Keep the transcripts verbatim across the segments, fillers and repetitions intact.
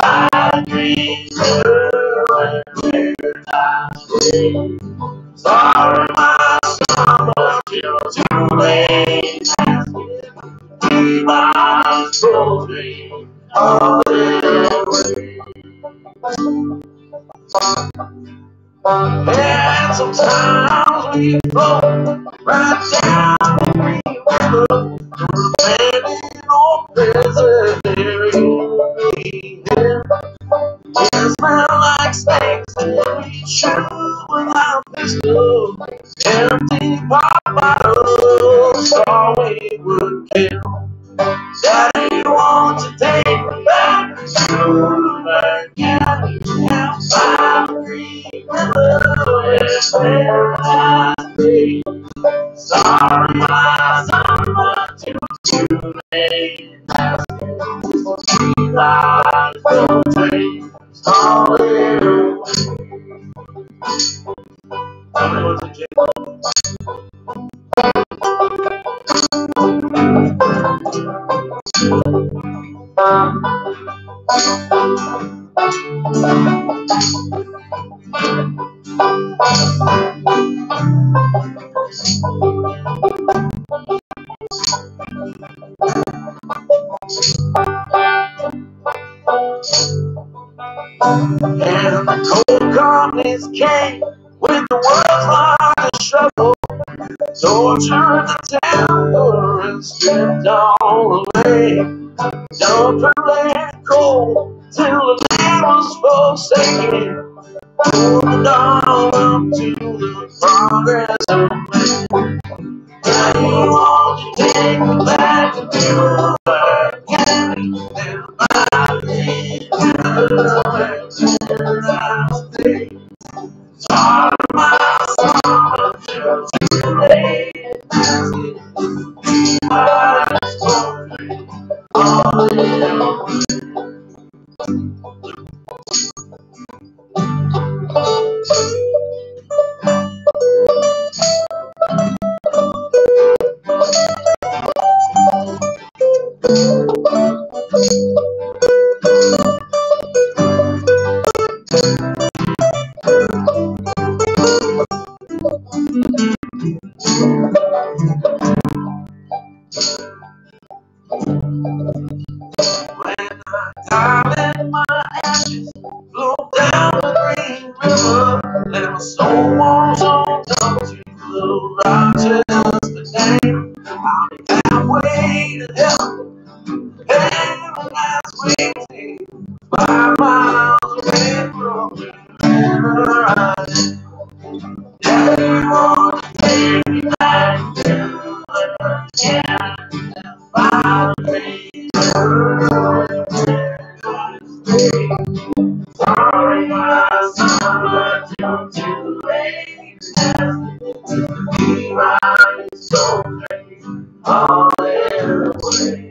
by the green river where I stay. Sorry, my son, but you're too late. Be my trophy all the way. And sometimes we float right down the green river, landing on pleasant area. It smells like snakes and we shoot without pistol. Empty pop bottles, all we would kill. Daddy, won't you take me back to the county out by the green river where I stay. Sorry, my son, but you're too late. Three lives will take all the way. Tell me what's a jingle. And the coal companies came with the world's largest shovel, tortured the town and stripped all away. Dumped her land coal till the land was forsaken. Pulled the dawn up to the progress of man. Now you want to take me back to Bureau County and by me where I stay. Sorry, my son, you're too late. My story, all the when I die in my ashes, float down the green river, let my soul wash on down to the Rochester Dam. I'll be halfway to heaven, paradise waiting, five miles away from where I am. Yeah, you want to take me back to the county and find me where I stay. Sorry, my son, but you're too late. To be my soulmate all the way.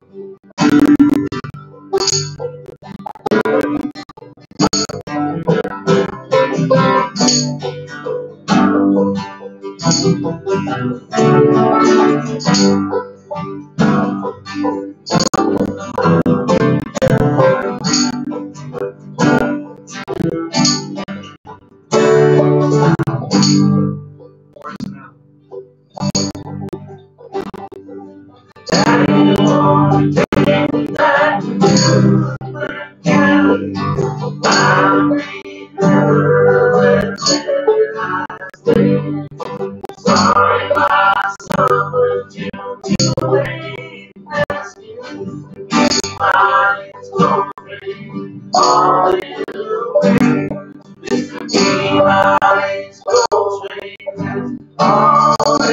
Daddy, you want to take me back to the county, by the green river where I stay. Sorry, my son, but you're too late. Ask you to be my story all the way. To be my story all the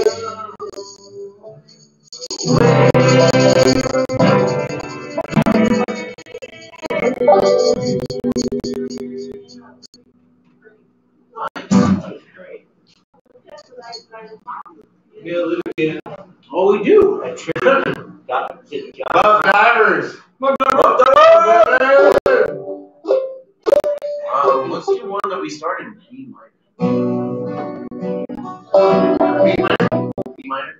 way. Hallelujah. Oh, we do. At Trinity. Got it. Love divers. Love divers. Um, let's do one that we started in B minor. B minor? B minor?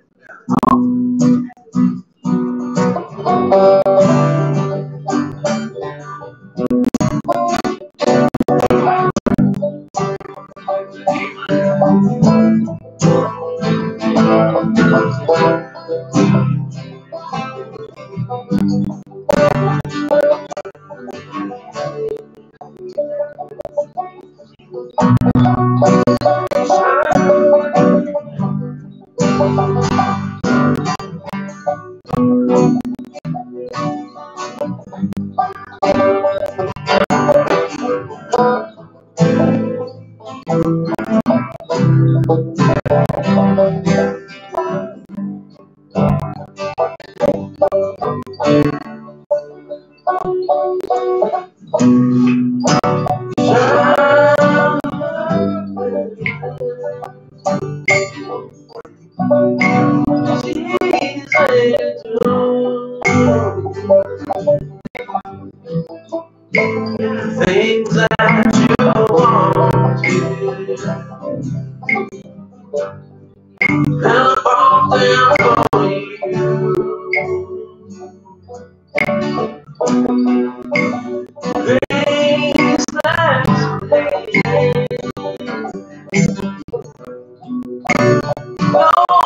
Things that you want to, and bought them for you. Things that you no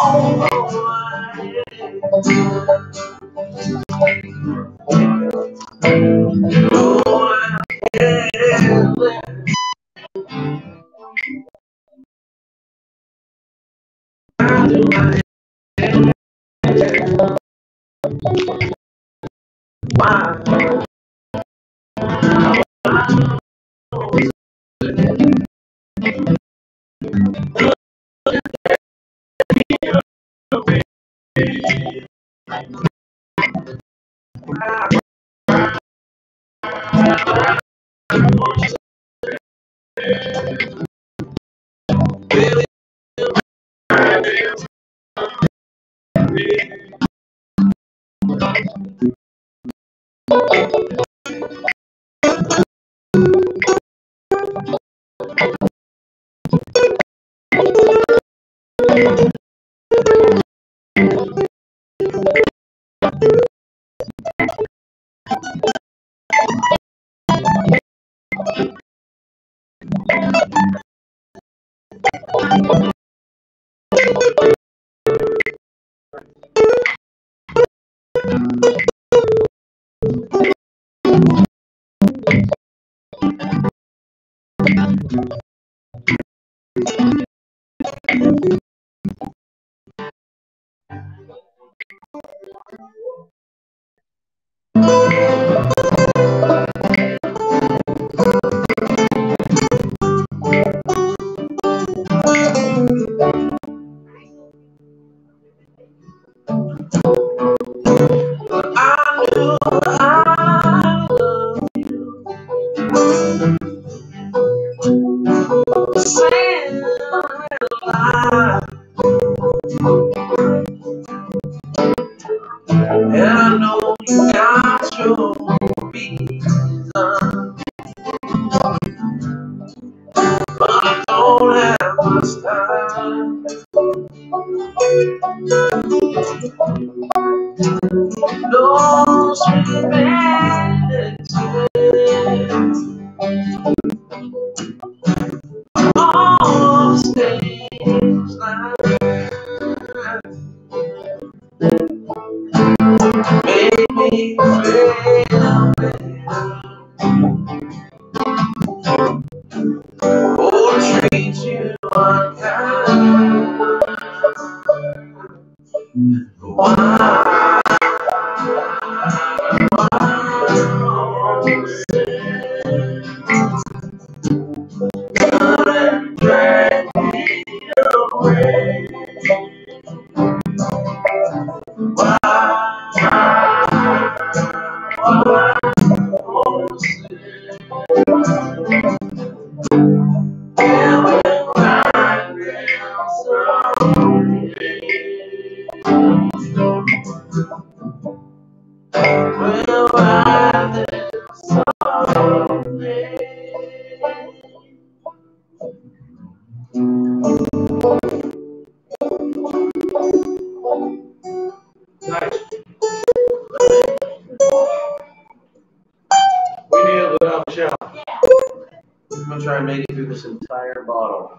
entire bottle.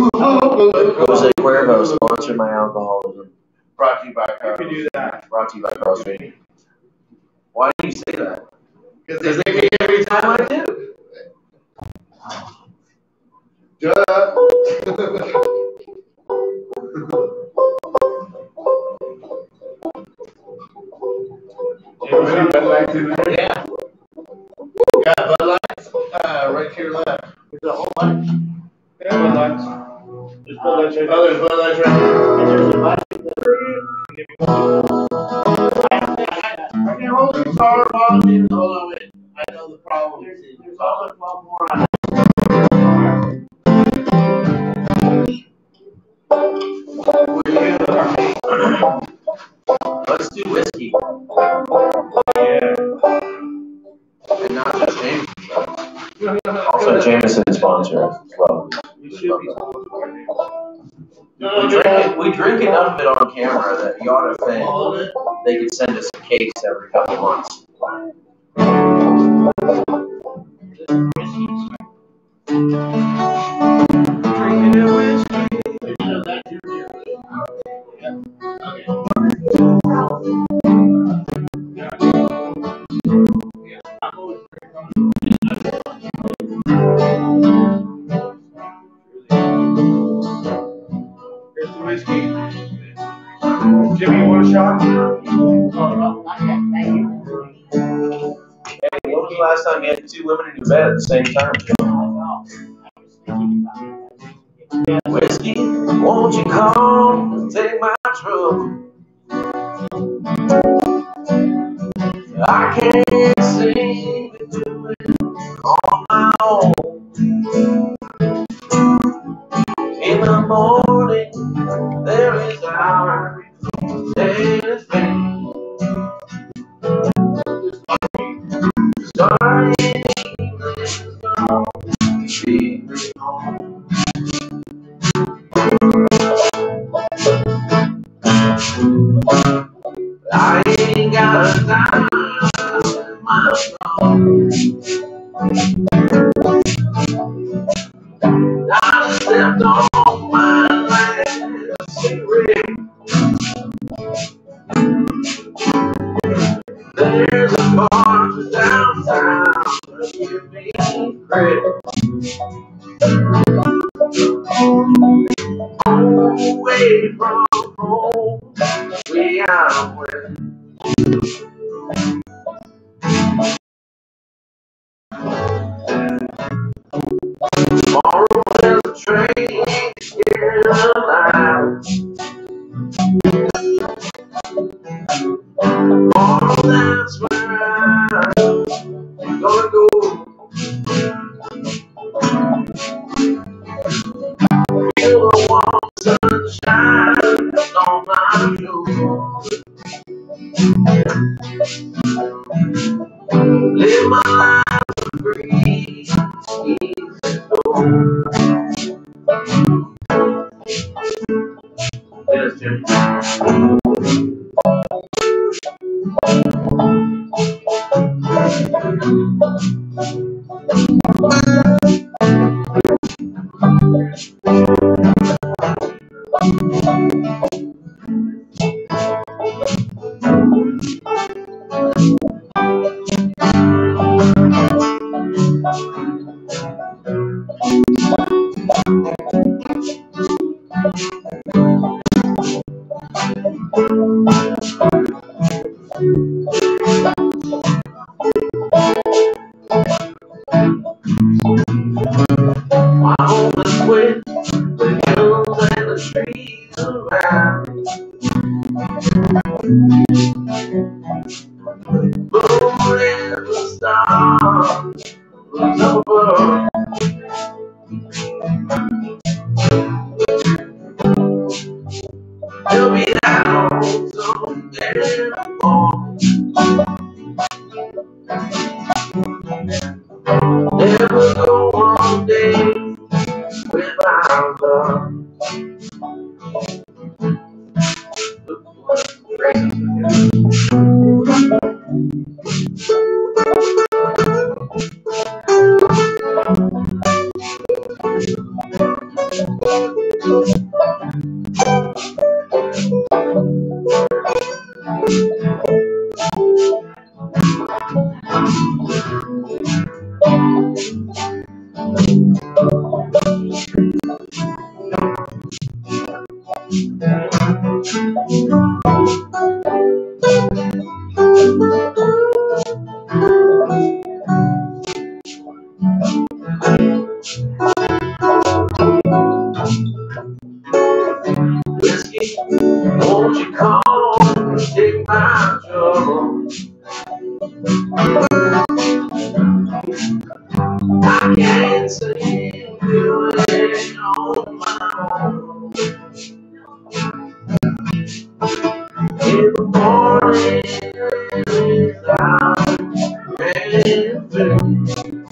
Jose Cuervo, sponsor my alcoholism. Brought to you by Carlos. You can do that. Brought to you by Carlos Street. Why do you say that? Because they make me every time I do. Duh. Yeah. Yeah, Bud Lights, uh, right to your left. There's a whole bunch. Yeah, Bud Lights. There's Bud Lights right Oh, there's Bud Lights right here. There's a bunch of them. I can hold the guitar while I'm in. Hold on, wait. I know the problem. There's, there's also twelve more on Let's do whiskey. Yeah. And not just Jameson. Also, Jameson sponsor as well. We should be sponsored by We drink, it, we drink enough of it on camera that you ought to think All of it. they could send us a case every couple months. drinking a whiskey. You know that you're here. Yeah. Okay. Yeah, I'm always Here's the whiskey. Jimmy, you want a shot? Oh, no, not yet. Thank you. Hey, when was the last time you had two women in your bed at the same time? I know. I was thinking about it. Whiskey, won't you come and take my trouble? I can't seem to do it on my own. In the morning, there is our day is made. Starry evenings gone, leave me home. I ain't got a dime in my phone. I stepped on my last cigarette. There's a bar downtown that give me credit. Away from home, we out west. Tomorrow there's a train here alive. Oh, that's where I'm gonna go. Feel the warm sunshine on my shore. Live my life free, easy go. Yes, Jim. My home is with the hills and the trees around. Moon and the stars was above. He'll be down someday morning. Never go one day without love. I can't seem to do it on my own. In the morning, without anything,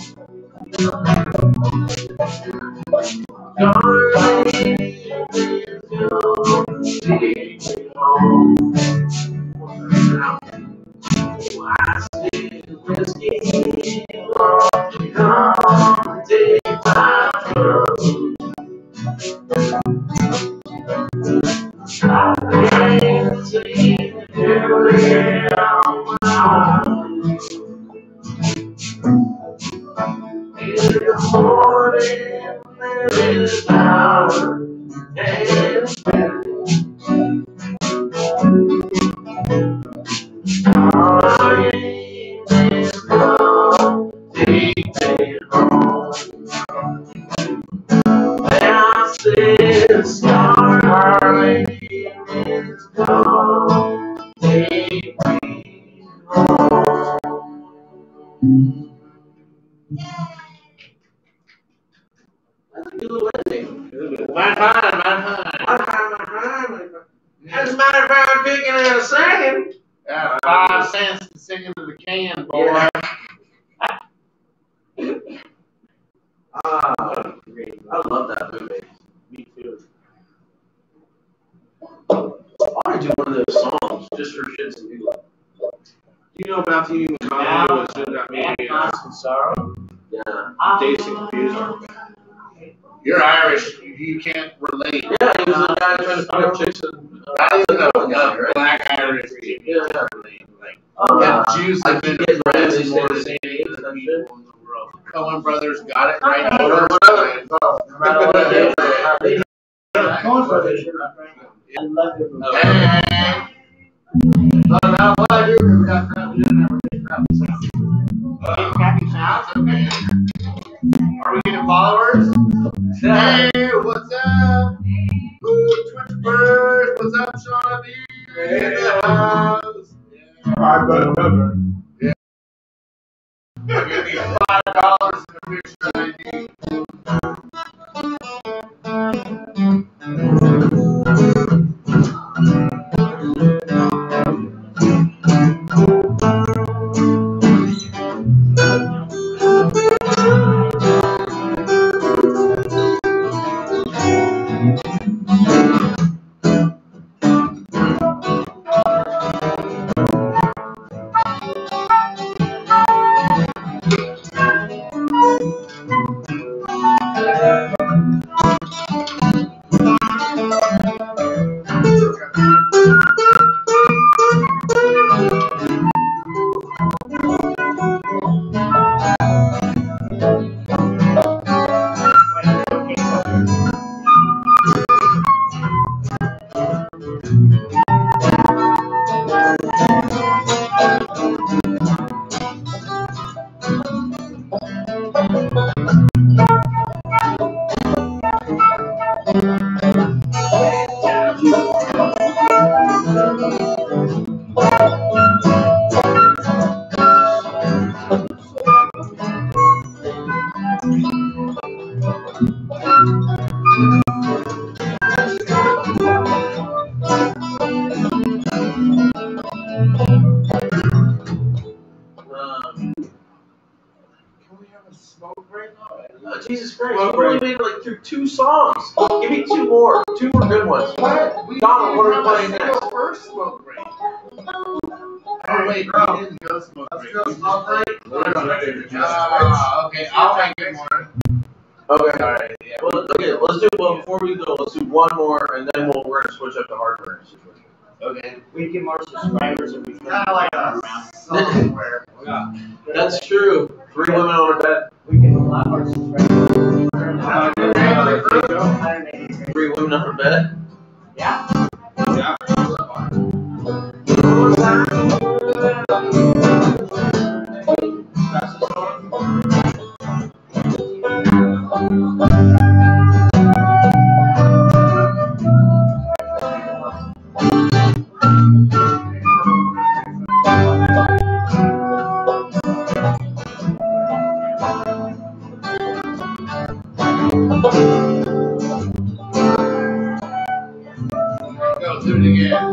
gonna leave if you don't take me home. I still whiskey, come take my trouble. I can't seem to do it on my own. In the morning, there is power and I ain't gonna take me home. I said, Starlight is gonna take me home. That's a good little ending. My time, my time. My time, my time. As a matter of fact, I'm picking in a second. Yeah, five cents to sing into the can, boy. Yeah. Ah, I love that movie. Me too. I want to do one of those songs just for shits and giggles. You know Matthew McConaughey was in that movie, uh, Sorrow. Yeah. Dazed and Confused. You're Irish. You, you can't relate. Yeah, he was the guy trying to pick up chicks and. Uh, Not even a, yeah, a right? black Irish. You Yeah, yeah. can't relate. Like, Uh, yeah, Jews I have been keep getting ready friends to more say than the any same other thing. people in the world. Coen Brothers got it right the Coen first Brothers. time. Coen Brothers. I love your movie. Hey. No, no, what I do is we got crap. We didn't ever get crap. Uh, crappy sounds, okay. Are we getting followers? Hey, what's up? Ooh, Twitch Bird, what's up, Shauna B? In the house. Yeah. I remember. Yeah. Give me five dollars in the picture I need. Oh, Jesus Christ, you only made it like through two songs. Give me two more. Two more good ones. What? We Donald, what are we didn't playing have a next? single first smoke break. Oh, wait, we didn't go smoke break. Let's go smoke break. Ah, okay, I'll make it more. Okay. Alright, yeah. Well, okay, let's do, well, before we go, let's do one more, and then we'll, we're going to switch up to hardware. Okay. We get more subscribers if we Kind of like a somewhere. That's true. Three women on a bed. We get a lot more subscribers. Three women on a bed? Yeah. Yeah. Go do it again.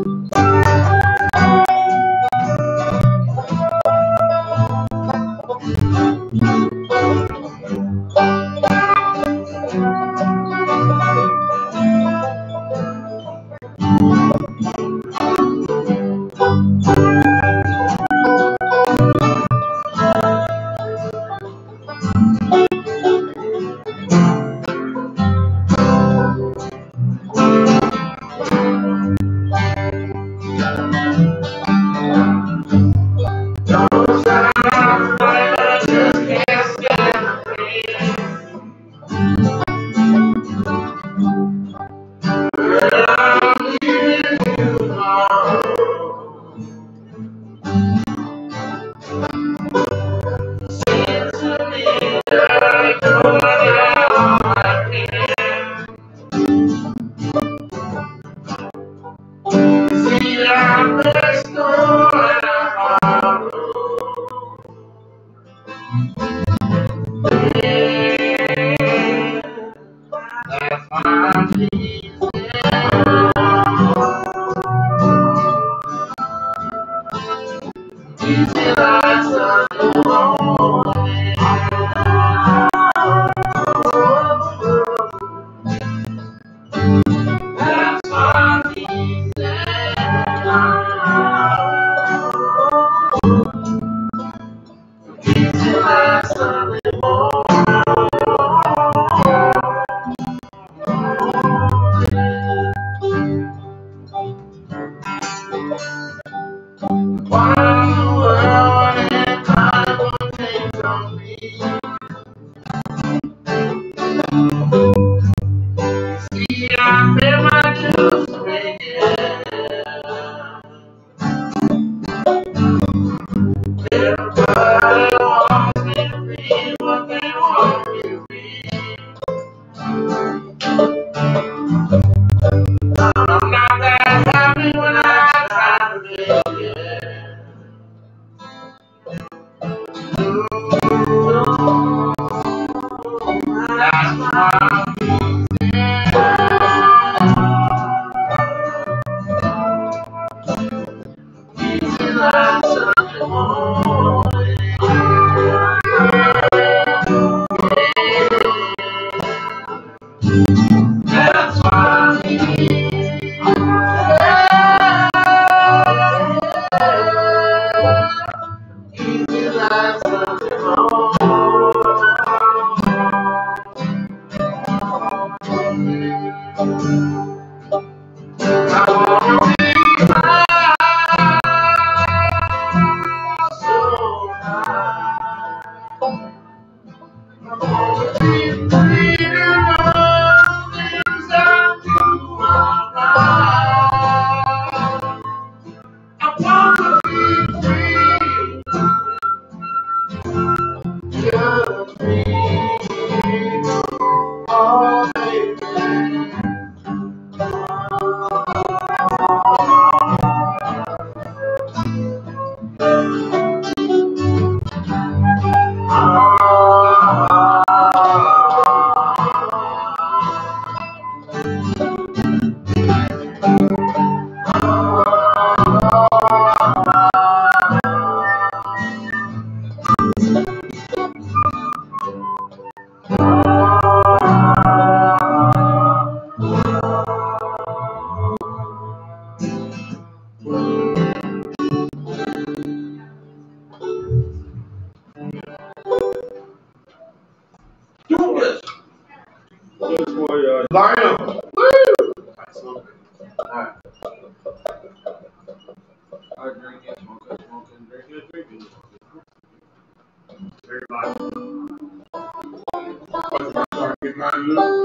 Everybody.